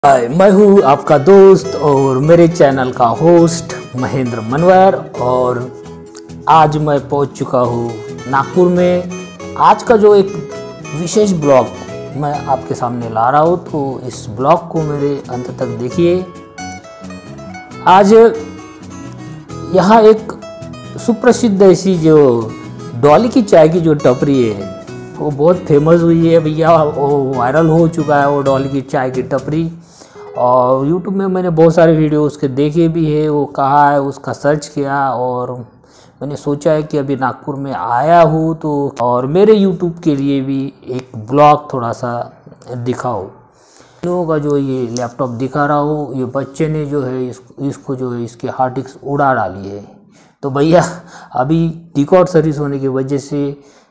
हाय, मैं हूँ आपका दोस्त और मेरे चैनल का होस्ट महेंद्र मनवर। और आज मैं पहुँच चुका हूँ नागपुर में। आज का जो एक विशेष ब्लॉग मैं आपके सामने ला रहा हूँ, तो इस ब्लॉग को मेरे अंत तक देखिए। आज यहाँ एक सुप्रसिद्ध ऐसी जो डॉली की चाय की जो टपरी है वो बहुत फेमस हुई है भैया, वो वायरल हो चुका है वो डॉली की चाय की टपरी। और YouTube में मैंने बहुत सारे वीडियो उसके देखे भी है, वो कहा है उसका सर्च किया और मैंने सोचा है कि अभी नागपुर में आया हूँ तो और मेरे YouTube के लिए भी एक ब्लॉग थोड़ा सा दिखाओ। लोगों का जो ये लैपटॉप दिखा रहा हूँ, ये बच्चे ने जो है इसको जो है इसके हार्ड डिस्क उड़ा डाली है। तो भैया अभी रिकॉर्ड सर्विस होने की वजह से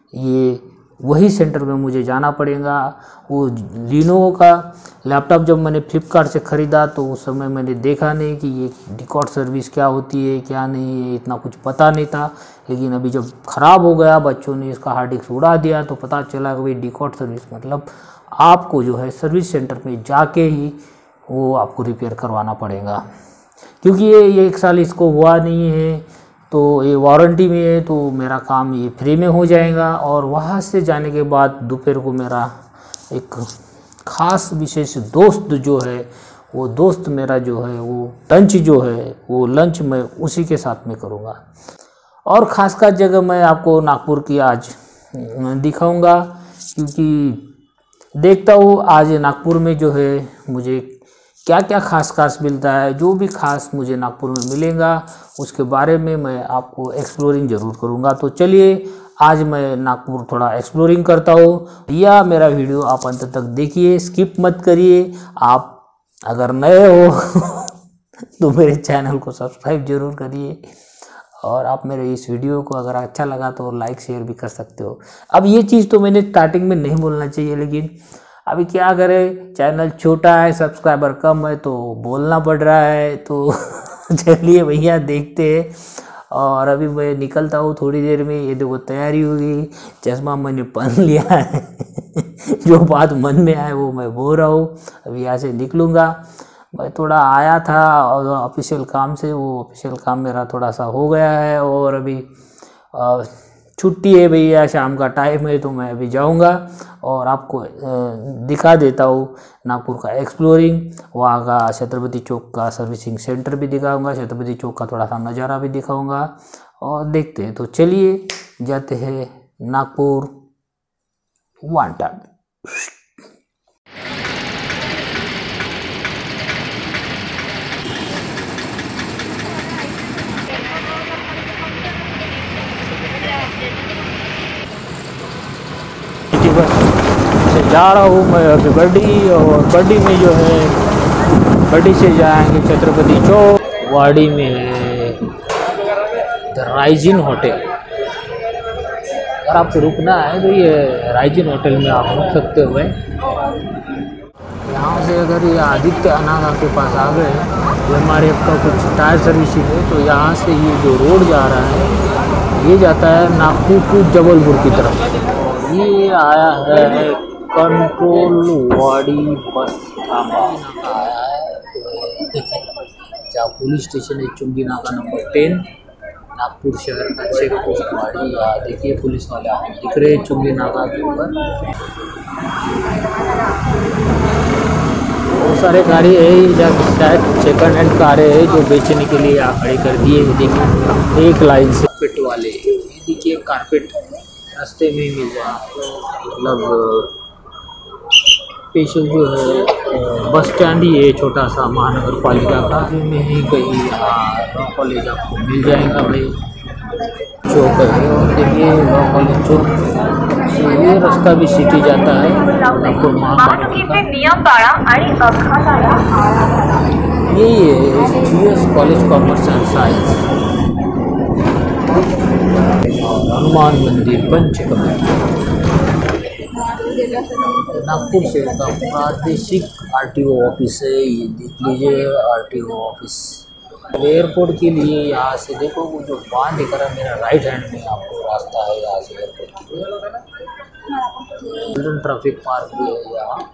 ये वही सेंटर में मुझे जाना पड़ेगा। वो लीनोवो का लैपटॉप जब मैंने फ्लिपकार्ट से ख़रीदा तो उस समय मैंने देखा नहीं कि ये रिकॉर्ड सर्विस क्या होती है क्या नहीं है, इतना कुछ पता नहीं था। लेकिन अभी जब ख़राब हो गया, बच्चों ने इसका हार्ड डिस्क उड़ा दिया, तो पता चला कि भाई रिकॉर्ड सर्विस मतलब आपको जो है सर्विस सेंटर में जाके ही वो आपको रिपेयर करवाना पड़ेगा। क्योंकि ये 1 साल इसको हुआ नहीं है, तो ये वारंटी में है, तो मेरा काम ये फ्री में हो जाएगा। और वहाँ से जाने के बाद दोपहर को मेरा एक ख़ास विशेष दोस्त जो है, वो दोस्त मेरा जो है वो लंच जो है वो लंच मैं उसी के साथ में करूँगा। और ख़ास जगह मैं आपको नागपुर की आज दिखाऊंगा, क्योंकि देखता हूँ आज नागपुर में जो है मुझे क्या क्या खास मिलता है। जो भी खास मुझे नागपुर में मिलेगा उसके बारे में मैं आपको एक्सप्लोरिंग ज़रूर करूँगा। तो चलिए आज मैं नागपुर थोड़ा एक्सप्लोरिंग करता हूँ। या मेरा वीडियो आप अंत तक देखिए, स्किप मत करिए। आप अगर नए हो तो मेरे चैनल को सब्सक्राइब जरूर करिए। और आप मेरे इस वीडियो को अगर अच्छा लगा तो लाइक शेयर भी कर सकते हो। अब ये चीज़ तो मैंने स्टार्टिंग में नहीं बोलना चाहिए, लेकिन अभी क्या करें, चैनल छोटा है, सब्सक्राइबर कम है तो बोलना पड़ रहा है। तो चलिए भैया देखते हैं। और अभी मैं निकलता हूँ थोड़ी देर में। ये देखो तैयारी होगी, चश्मा मैंने पहन लिया है। जो बात मन में आए वो मैं बोल रहा हूँ। अभी यहाँ से निकलूँगा। मैं थोड़ा आया था और ऑफिशियल काम से, वो ऑफिशियल काम मेरा थोड़ा सा हो गया है और अभी छुट्टी है भैया, शाम का टाइम है, तो मैं अभी जाऊंगा और आपको दिखा देता हूँ नागपुर का एक्सप्लोरिंग। वहाँ का छत्रपति चौक का सर्विसिंग सेंटर भी दिखाऊंगा, छत्रपति चौक का थोड़ा सा नज़ारा भी दिखाऊंगा और देखते हैं। तो चलिए जाते हैं नागपुर वन टाइम। बस से जा रहा हूँ मैं अभी बड्डी, और बड्डी में जो है बड्डी से जाएंगे छत्रपति चौक। वाड़ी में है द राइजिन होटल। अगर आपको रुकना है तो ये राइजिन होटल में आप रुक सकते हो। यहाँ से अगर ये आदित्य अनागा के पास आ गए, ये हमारे का कुछ टायर सर्विसिंग है, तो यहाँ से ये जो रोड जा रहा है ये जाता है नागपुर टू जबलपुर की तरफ। ये आया है कंट्रोल वाड़ी बस थामा आया है, जहाँ पुलिस स्टेशन है चुंगी नाका नंबर 10, नागपुर शहर का चेक पोस्ट वाड़ी। यहाँ देखिए पुलिस वाले आप दिख रहे हैं चुंगी नाका के ऊपर। बहुत सारे गाड़ी है, जहाँ शायद सेकंड हैंड कारें है जो बेचने के लिए यहाँ खड़ी कर दिए। देखिए एक लाइन से कारपेट वाले, ये देखिए कारपेट रास्ते में ही मिल जाए, मतलब स्पेशल जो है बस स्टैंड ही है छोटा सा महानगर पालिका का, में ही कहीं लॉ कॉलेज आपको मिल जाएगा भाई। चौक है और देखिए लॉ कॉलेज चौक से ये रास्ता भी सिटी जाता है नागपुर महापालिका। यही है GS college commerce and science, Hanuman मंदिर पंचकमेट। नागपुर से का प्रादेशिक RTO ऑफिस है, ये देख लीजिए RTO ऑफिस। एयरपोर्ट के लिए यहाँ से देखो वो जो बांध दिख रहा है मेरा राइट हैंड में आपको रास्ता है यहाँ से एयरपोर्ट के लिए। गोल्डन ट्रैफिक पार्क भी है यहाँ।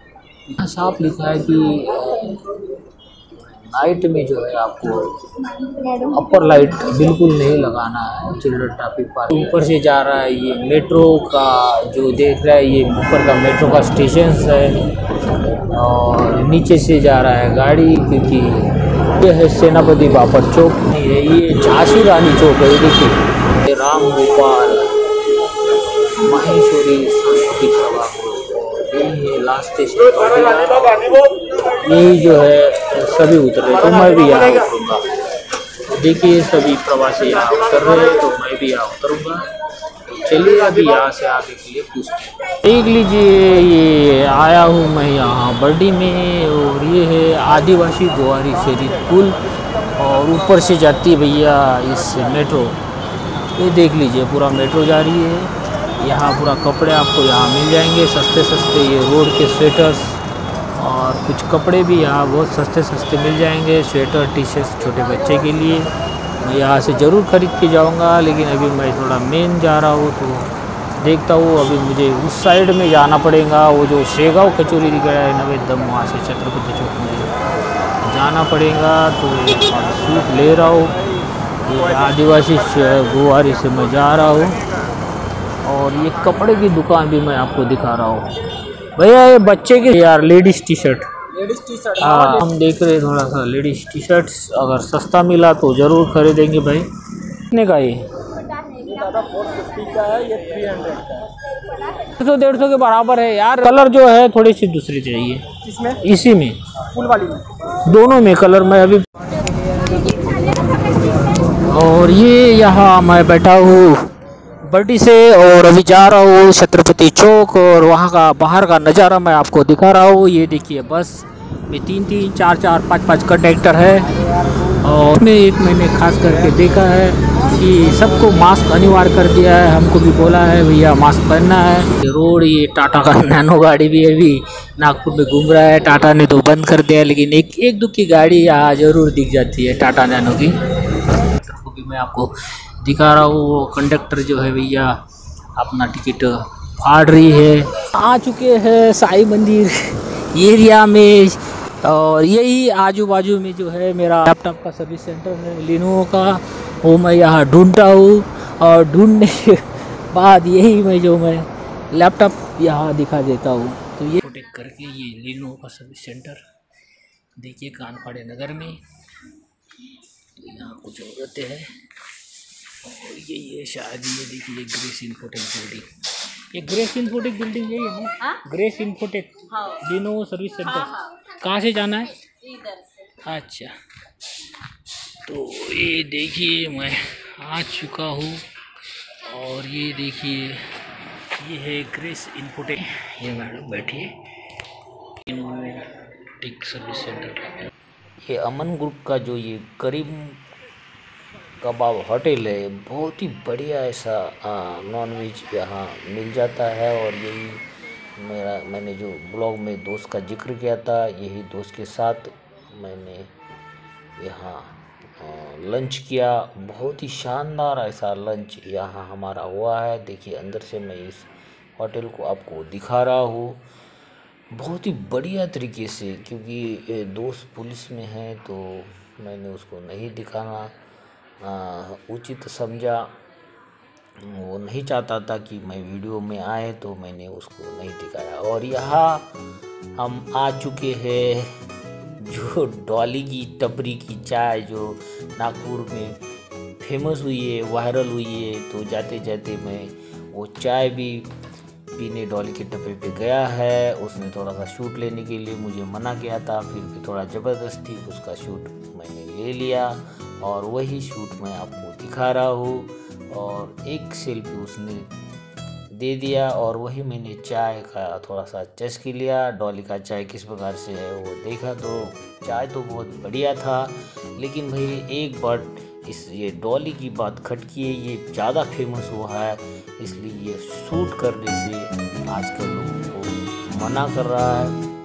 साफ लिखा है कि नाइट में जो है आपको अपर लाइट बिल्कुल नहीं लगाना है चिल्ड्रन ट्रैफिक पार्क। ऊपर से जा रहा है ये मेट्रो का, जो देख रहा है ये ऊपर का मेट्रो का स्टेशन है, और नीचे से जा रहा है गाड़ी, क्योंकि ये है सेनापति बापर चौक नहीं है, ये झांसी रानी चौक है। ये देखिए राम गोपाल माहेश्वरी सांस्कृतिक सभा, यही है लास्ट स्टेशन। यही जो है सभी उतर रहे, तो मैं भी यहाँ उतरूँगा। देखिए सभी प्रवासी यहाँ उतर रहे हैं, तो मैं भी यहाँ उतरूँगा। चलिए अभी यहाँ से आगे के लिए पूछते हैं। देख लीजिए ये आया हूँ मैं यहाँ बर्डी में, और ये है आदिवासी गोवारी शरीफ पुल, और ऊपर से जाती है भैया इस मेट्रो। ये देख लीजिए पूरा मेट्रो जा रही है। यहाँ पूरा कपड़े आपको यहाँ मिल जाएंगे सस्ते सस्ते, ये रोड के स्वेटर्स और कुछ कपड़े भी यहाँ बहुत सस्ते सस्ते मिल जाएंगे, स्वेटर टी शर्ट छोटे बच्चे के लिए। मैं यहाँ से ज़रूर ख़रीद के जाऊँगा, लेकिन अभी मैं थोड़ा मेन जा रहा हूँ तो देखता हूँ। अभी मुझे उस साइड में जाना पड़ेगा, वो जो शेगांव कचौरी दिख रहा है नवेदम, वहाँ से छत्रपति चौक में जाना पड़ेगा। तो सूट ले रहा हूँ, ये आदिवासी गोवारी से मैं जा रहा हूँ, और ये कपड़े की दुकान भी मैं आपको दिखा रहा हूँ। भैया ये बच्चे के यार लेडीज़ टी शर्ट, हाँ हम देख रहे हैं थोड़ा सा लेडीज़ टी शर्ट्स, अगर सस्ता मिला तो ज़रूर खरीदेंगे भाई। कितने का ये? 450 का है, ये 300 का। 150 के बराबर है यार। कलर जो है थोड़ी सी दूसरी चाहिए। इसमें? इसी में, फुल वाली में, दोनों में कलर में अभी। और ये यहाँ मैं बैठा हूँ बर्डी से, और अभी जा रहा हूँ छत्रपति चौक, और वहाँ का बाहर का नज़ारा मैं आपको दिखा रहा हूँ। ये देखिए बस में 3-3, 4-4, 5-5 कंडक्टर है, और मैं एक महीने खास करके देखा है कि सबको मास्क अनिवार्य कर दिया है। हमको भी बोला है भैया मास्क पहनना है। ये रोड, ये टाटा का नैनो गाड़ी भी अभी नागपुर में घूम रहा है। टाटा ने तो बंद कर दिया, लेकिन एक दो की गाड़ी यहाँ ज़रूर दिख जाती है टाटा नैनो की। तो भी मैं आपको दिखा रहा हूँ। वो कंडक्टर जो है भैया अपना टिकट फाड़ रही है। आ चुके हैं साई मंदिर एरिया में, और यही आजू बाजू में जो है मेरा लैपटॉप का सर्विस सेंटर है लिनोवो का, वो मैं यहाँ ढूंढता हूँ, और ढूंढने के बाद यही मैं लैपटॉप यहाँ दिखा देता हूँ। तो ये प्रोटेक्ट करके ये लिनोवो का सर्विस सेंटर देखिए कानपाड़े नगर में। तो यहाँ कुछ औरतें हैं, और ये शायद ये देखिए ग्रेस इन्फोटेक बिल्डिंग, ये ग्रेस इन्फोटेक बिल्डिंग यही है ना? Grace Infotech Lenovo service centre. कहाँ से जाना है? इधर से। अच्छा, तो ये देखिए मैं आ चुका हूँ, और ये देखिए ये है ग्रेस इन्फोटेक। ये मैडम बैठिए, इन्फोटेक सर्विस सेंटर। ये अमन ग्रुप का जो ये करीम कबाब होटल है, बहुत ही बढ़िया ऐसा नॉनवेज यहाँ मिल जाता है। और यही मैंने जो ब्लॉग में दोस्त का जिक्र किया था, यही दोस्त के साथ मैंने यहाँ लंच किया। बहुत ही शानदार ऐसा लंच यहाँ हमारा हुआ है। देखिए अंदर से मैं इस होटल को आपको दिखा रहा हूँ, बहुत ही बढ़िया तरीके से, क्योंकि दोस्त पुलिस में है तो मैंने उसको नहीं दिखाना उचित समझा। वो नहीं चाहता था कि मैं वीडियो में आए, तो मैंने उसको नहीं दिखाया। और यहाँ हम आ चुके हैं जो डॉली की टपरी की चाय जो नागपुर में फेमस हुई है, वायरल हुई है, तो जाते जाते मैं वो चाय भी पीने डॉली के टपरी पे गया है। उसने थोड़ा सा शूट लेने के लिए मुझे मना किया था, फिर भी थोड़ा ज़बरदस्ती उसका शूट मैंने ले लिया, और वही शूट मैं आपको दिखा रहा हूँ। और एक सेल्फी उसने दे दिया, और वही मैंने चाय का थोड़ा सा चस्की लिया। डॉली का चाय किस प्रकार से है वो देखा, तो चाय तो बहुत बढ़िया था, लेकिन भाई एक बार ये डॉली की बात खटकी है, ये ज़्यादा फेमस हुआ है, इसलिए ये शूट करने से आजकल लोगों को मना कर रहा है।